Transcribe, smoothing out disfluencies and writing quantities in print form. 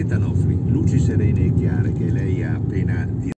metanofli, luci serene e chiare che lei ha appena